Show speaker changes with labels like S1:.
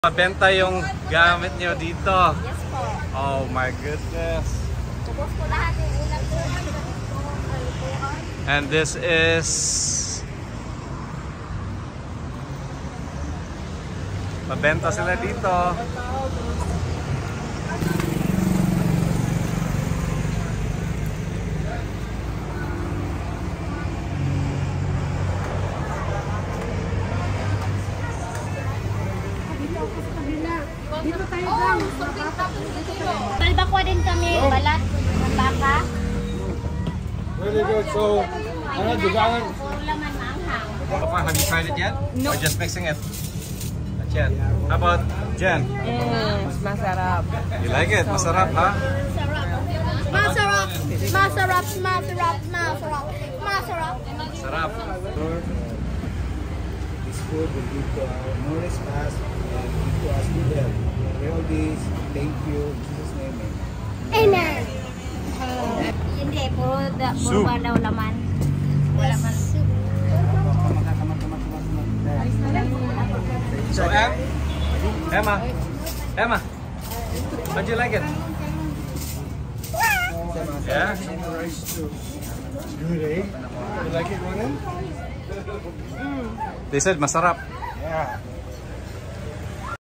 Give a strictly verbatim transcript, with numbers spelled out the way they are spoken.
S1: Mabenta yung gamit nyo dito.
S2: Yes po.
S1: Oh my goodness.
S2: Ubos po lahat yung ulam po.
S1: And this is mabenta sila dito.
S2: Dito tayo lang. Balbakwa din kami, balat ng baka.
S3: Really good. So, ano, dugangan.
S2: Laman maanghang.
S1: Have you tried it yet? No. Or just mixing it? Not yet. How about Jen?
S4: Yes, masarap.
S1: You like it? Masarap, ha?
S2: Masarap. Masarap, masarap, masarap, masarap.
S1: Sarap.
S3: This food will give to our Norris Pass and give to us good health. We all this, thank you, in Jesus' name.
S2: Amen. Hindi, puro, da, puro
S1: Soup.
S2: ba daw laman? Wala man.
S1: So, Em? Emma? Emma? How'd you like it? Yeah?
S3: Good, eh? You like it, Ronan?
S1: They said masarap.
S3: Yeah.